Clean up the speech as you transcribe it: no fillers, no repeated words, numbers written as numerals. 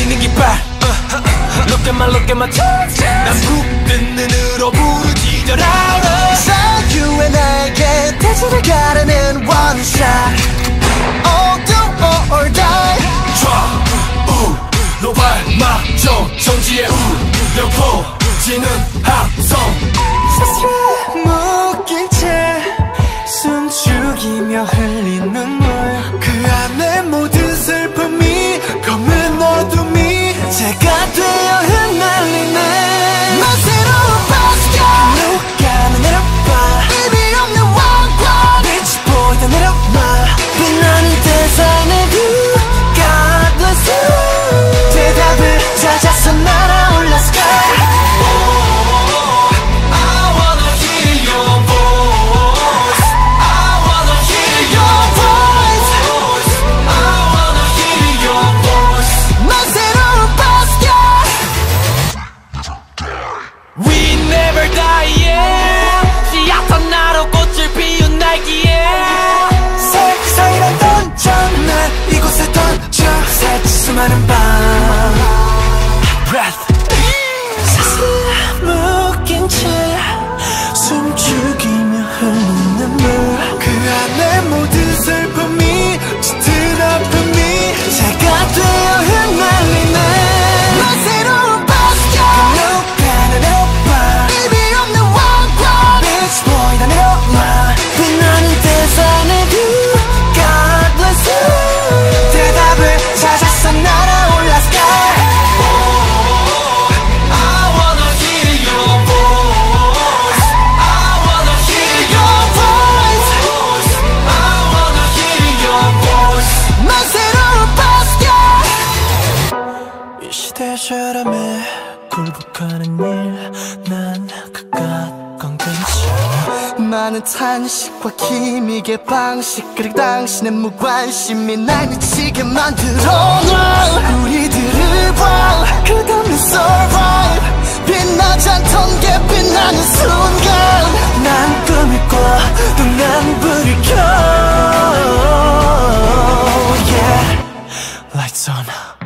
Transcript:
보이는 깃발 Look at my touch 난 붓는 눈으로 부르짖어라 자유의 나에게 대지를 가르는 one shot All do or die 좌우 노발마저 정지의 우려 퍼지는 함성 묶인 채 숨죽이며 흘린 눈물 그 안에 모든 슬픔이 검은 어둠이 제가 되어 흩날리네 난 새로운 바스켓 누가 내려봐 의미 없는 왕관 빛이 보이다 내려놔 빛나는 대상의 뷰 God bless you 대답을 찾아서 날아올라 sky 수많은 밤 Breath 사슬 묶인 채 숨죽이며 흘린 눈물 그 안에 모든 슬픔이 짙은 아픔이 제가 되어 흩날리네 난 새로운 바스켓 누가 내려봐 의미 없는 왕관 빛이 보이다 내려놔 빛나는 대상의 뷰 God bless you 대답을 찾았어 날아올라 sky I wanna hear your voice I wanna hear your voice I wanna hear your voice 난 새로운 바스켓 이 시대의 사람에 굴복하는 일 난 그깟 건 괜찮아 많은 탄식과 기믹의 방식 그리고 당신의 무관심이 날 미치게 만들어놔 우리들을 봐 끝없는 survive 빛나지 않던 게 빛나는 순간 난 꿈을 꿔 또 난 불을 켜 Yeah lights on